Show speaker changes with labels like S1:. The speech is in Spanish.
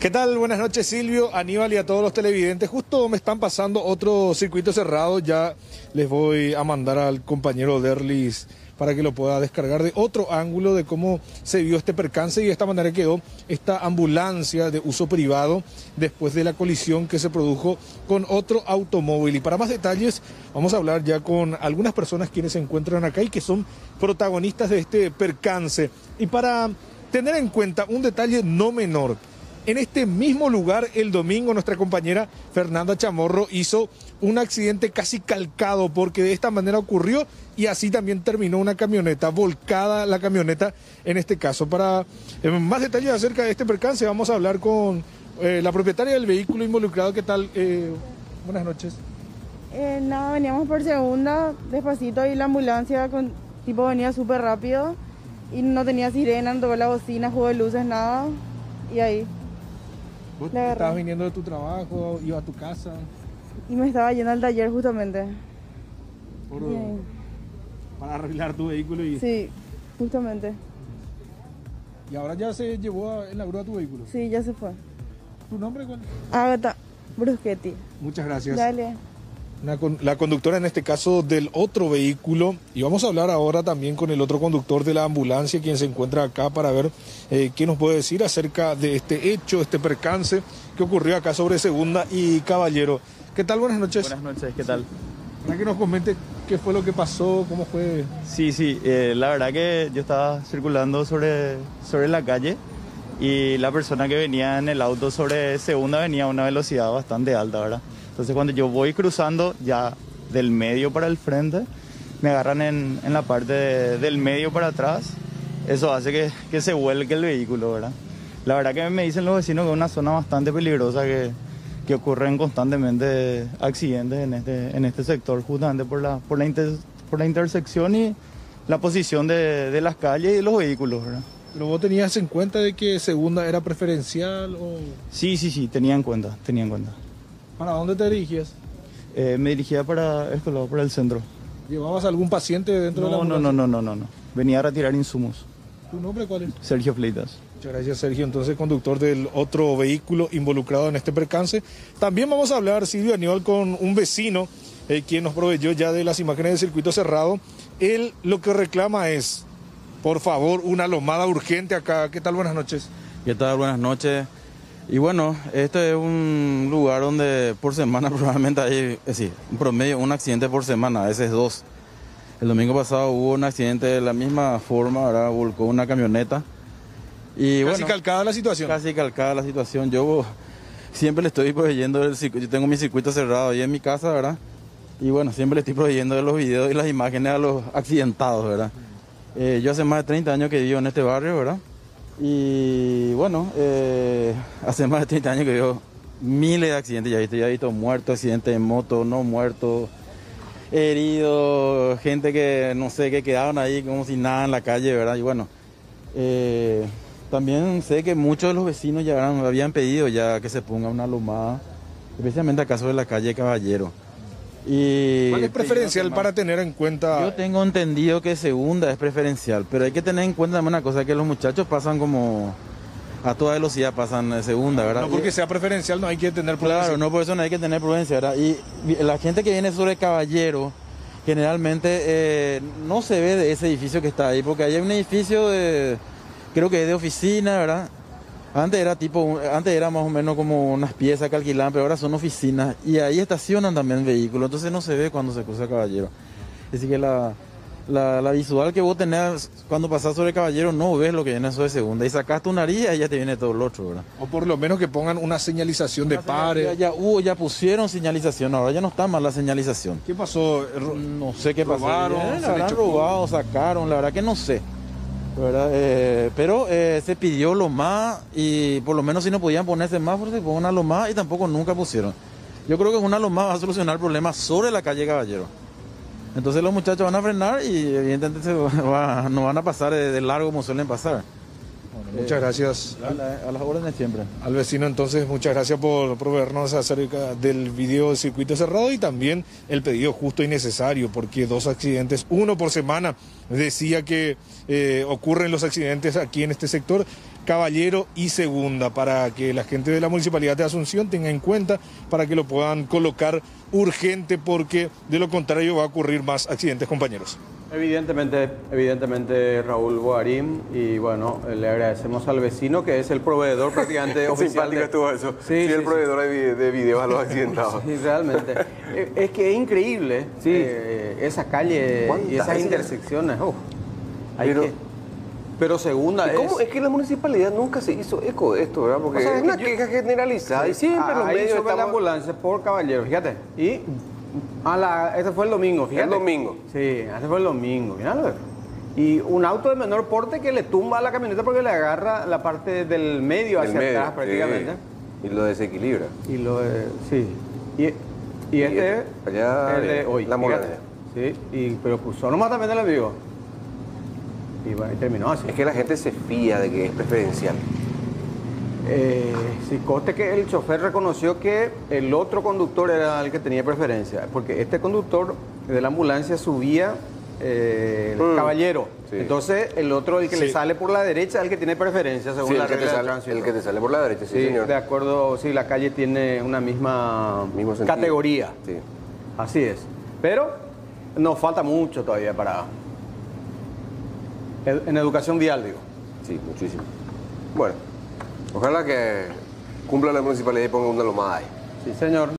S1: ¿Qué tal? Buenas noches, Silvio, Aníbal y a todos los televidentes. Justo me están pasando otro circuito cerrado. Ya les voy a mandar al compañero Derlis para que lo pueda descargar de otro ángulo de cómo se vio este percance y de esta manera quedó esta ambulancia de uso privado después de la colisión que se produjo con otro automóvil. Y para más detalles vamos a hablar ya con algunas personas quienes se encuentran acá y que son protagonistas de este percance. Y para tener en cuenta un detalle no menor, en este mismo lugar el domingo nuestra compañera Fernanda Chamorro hizo un accidente casi calcado porque de esta manera ocurrió y así también terminó una camioneta, volcada la camioneta en este caso. Para más detalles acerca de este percance vamos a hablar con la propietaria del vehículo involucrado. ¿Qué tal? Buenas noches.
S2: Nada, veníamos por segunda, despacito y la ambulancia venía súper rápido y no tenía sirena, no tocó la bocina, juego de luces, nada y ahí.
S1: ¿Vos estabas viniendo de tu trabajo, iba a tu casa?
S2: Y me estaba yendo al taller justamente.
S1: Para arreglar tu vehículo y...
S2: Sí, justamente.
S1: ¿Y ahora ya se llevó en la grúa tu vehículo?
S2: Sí, ya se fue.
S1: ¿Tu nombre cuál?
S2: Agatha Bruschetti.
S1: Muchas gracias.
S2: Dale.
S1: La conductora en este caso del otro vehículo, y vamos a hablar ahora también con el otro conductor de la ambulancia quien se encuentra acá para ver qué nos puede decir acerca de este hecho, este percance que ocurrió acá sobre Segunda y Caballero. ¿Qué tal? Buenas noches.
S3: Buenas noches, ¿qué tal?
S1: Para que nos comente qué fue lo que pasó, cómo fue.
S3: Sí, la verdad que yo estaba circulando sobre la calle y la persona que venía en el auto sobre Segunda venía a una velocidad bastante alta, ¿verdad? Entonces cuando yo voy cruzando ya del medio para el frente, me agarran en la parte del medio para atrás. Eso hace que se vuelque el vehículo, ¿verdad? La verdad que me dicen los vecinos que es una zona bastante peligrosa, que ocurren constantemente accidentes en este sector, justamente por la intersección y la posición de las calles y los vehículos, ¿verdad?
S1: ¿Pero vos tenías en cuenta de que Segunda era preferencial o...?
S3: Sí, tenía en cuenta.
S1: ¿Para dónde te dirigías?
S3: Me dirigía para el centro.
S1: ¿Llevabas algún paciente dentro de la ambulancia?
S3: No. Venía a retirar insumos.
S1: ¿Tu nombre cuál es?
S3: Sergio Fleitas.
S1: Muchas gracias, Sergio. Entonces, conductor del otro vehículo involucrado en este percance. También vamos a hablar, Silvio Aníbal, con un vecino quien nos proveyó ya de las imágenes del circuito cerrado. Él lo que reclama es, por favor, una lomada urgente acá. ¿Qué tal? Buenas noches.
S4: ¿Qué tal? Buenas noches. Y bueno, este es un lugar donde por semana probablemente hay, un promedio, un accidente por semana, a veces dos. El domingo pasado hubo un accidente de la misma forma, ¿verdad? Volcó una camioneta. Y
S1: casi calcada la situación.
S4: Casi calcada la situación. Yo siempre le estoy proveyendo del circuito, yo tengo mi circuito cerrado ahí en mi casa, ¿verdad? Y bueno, siempre le estoy proveyendo de los videos y las imágenes a los accidentados, ¿verdad? Yo hace más de 30 años que vivo en este barrio, ¿verdad? Y bueno, hace más de 30 años que veo miles de accidentes, ya he visto muertos, accidentes de moto, no muertos, heridos, gente que no sé, que quedaron ahí como si nada en la calle, ¿verdad? Y bueno, también sé que muchos de los vecinos ya habían pedido ya que se ponga una lomada, especialmente acá sobre la calle Caballero. Y
S1: ¿cuál es preferencial para tener en cuenta?
S4: Yo tengo entendido que Segunda es preferencial, pero hay que tener en cuenta también una cosa, que los muchachos pasan como a toda velocidad, pasan Segunda, ¿verdad?
S1: No porque sea preferencial no hay que tener prudencia.
S4: Claro, no por eso no hay que tener prudencia, ¿verdad? Y la gente que viene sobre Caballero, generalmente no se ve de ese edificio que está ahí, porque hay un edificio creo que es de oficina, ¿verdad? Antes era más o menos como unas piezas que alquilaban, pero ahora son oficinas y ahí estacionan también vehículos, entonces no se ve cuando se cruza Caballero. Así que la visual que vos tenés cuando pasás sobre Caballero no ves lo que viene sobre Segunda y sacás tu nariz y ya te viene todo lo otro, ¿verdad?
S1: O por lo menos que pongan una señalización de pares.
S4: Ya pusieron señalización, ahora ya no está mal la señalización.
S1: ¿Qué pasó?
S4: No sé qué pasó.
S1: ¿Robaron?
S4: La habrán robado, sacaron, la verdad que no sé. ¿Verdad? Pero se pidió lomada y por lo menos si no podían poner semáforos se pongan una lomada y tampoco nunca pusieron. Yo creo que una lomada va a solucionar el problema sobre la calle Caballero. Entonces los muchachos van a frenar y evidentemente no van a pasar de largo como suelen pasar.
S1: Bueno, muchas gracias.
S4: A las órdenes siempre.
S1: Al vecino entonces, muchas gracias por proveernos acerca del video del circuito cerrado y también el pedido justo y necesario, porque 2 accidentes, 1 por semana, decía que ocurren los accidentes aquí en este sector. Caballero y Segunda, para que la gente de la Municipalidad de Asunción tenga en cuenta, para que lo puedan colocar urgente, porque de lo contrario va a ocurrir más accidentes, compañeros.
S5: Evidentemente Raúl Boarín, y bueno, le agradecemos al vecino que es el proveedor prácticamente oficial.
S6: Simpático estuvo eso.
S5: Sí,
S6: el proveedor de videos a los accidentados.
S5: Sí, realmente. Es que es increíble esa calle y esas intersecciones. Pero Segunda
S6: ¿Cómo? Es que la municipalidad nunca se hizo eco de esto, ¿verdad? Porque
S5: O sea,
S6: es una queja generalizada y siempre los medios
S5: sobre la ambulancia por Caballero, fíjate. Y este fue el domingo, fíjate.
S6: El domingo.
S5: Sí, este fue el domingo, fíjate. Y un auto de menor porte que le tumba a la camioneta porque le agarra la parte del medio hacia atrás prácticamente.
S6: Sí. Y lo desequilibra.
S5: Sí. Y este
S6: allá
S5: es de hoy.
S6: La Moraleja.
S5: Sí, pero cruzó nomás también el envío. Y bueno, y terminó así.
S6: Es que la gente se fía de que es preferencial.
S5: Sí, conste que el chofer reconoció que el otro conductor era el que tenía preferencia, porque este conductor de la ambulancia subía el Caballero. Sí. Entonces, el otro, el que le sale por la derecha, es el que tiene preferencia, según la regla del tránsito.
S6: El que te sale por la derecha, sí, señor.
S5: De acuerdo, sí, la calle tiene una misma categoría.
S6: Sí.
S5: Así es. Pero nos falta mucho todavía para... En educación vial, digo.
S6: Sí, muchísimo. Bueno, ojalá que cumpla la municipalidad y ponga una lomada ahí.
S5: Sí, señor.